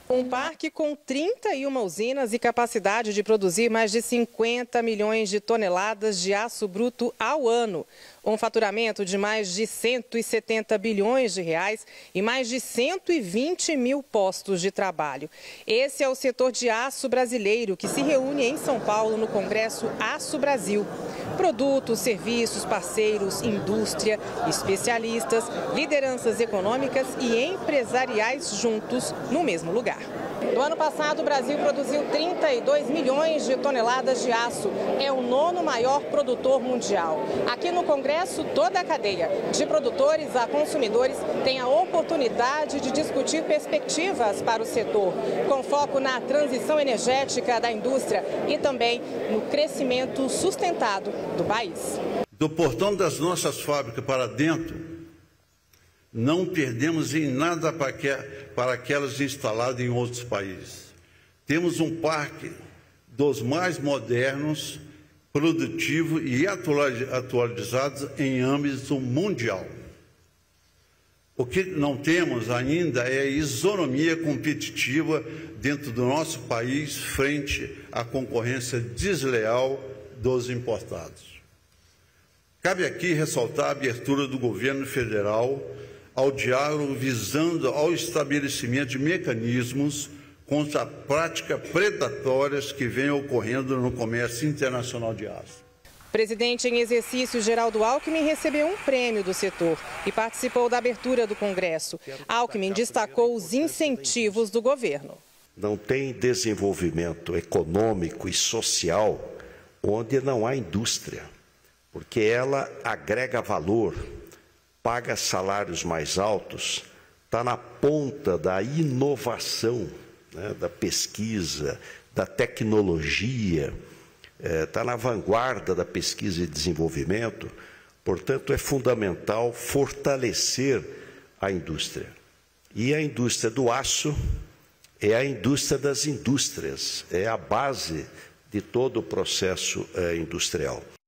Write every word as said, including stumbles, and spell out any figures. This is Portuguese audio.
Um parque com trinta e uma usinas e capacidade de produzir mais de cinquenta milhões de toneladas de aço bruto ao ano. Um faturamento de mais de cento e setenta bilhões de reais e mais de cento e vinte mil postos de trabalho. Esse é o setor de aço brasileiro que se reúne em São Paulo no Congresso Aço Brasil. Produtos, serviços, parceiros, indústria, especialistas, lideranças econômicas e empresariais juntos no mesmo lugar. No ano passado, o Brasil produziu trinta e dois milhões de toneladas de aço. É o nono maior produtor mundial. Aqui no Congresso, toda a cadeia, de produtores a consumidores, tem a oportunidade de discutir perspectivas para o setor, com foco na transição energética da indústria e também no crescimento sustentado do país. Do portão das nossas fábricas para dentro, não perdemos em nada para aquelas instaladas em outros países. Temos um parque dos mais modernos, produtivo e atualizados em âmbito mundial. O que não temos ainda é isonomia competitiva dentro do nosso país frente à concorrência desleal dos importados. Cabe aqui ressaltar a abertura do governo federal ao diálogo visando ao estabelecimento de mecanismos contra as práticas predatórias que vêm ocorrendo no comércio internacional de aço. O presidente em exercício, Geraldo Alckmin, recebeu um prêmio do setor e participou da abertura do Congresso. Alckmin destacou os incentivos do governo. Não tem desenvolvimento econômico e social onde não há indústria, porque ela agrega valor, paga salários mais altos, está na ponta da inovação, né, da pesquisa, da tecnologia, está é, na vanguarda da pesquisa e desenvolvimento. Portanto, é fundamental fortalecer a indústria. E a indústria do aço é a indústria das indústrias, é a base de todo o processo é, industrial.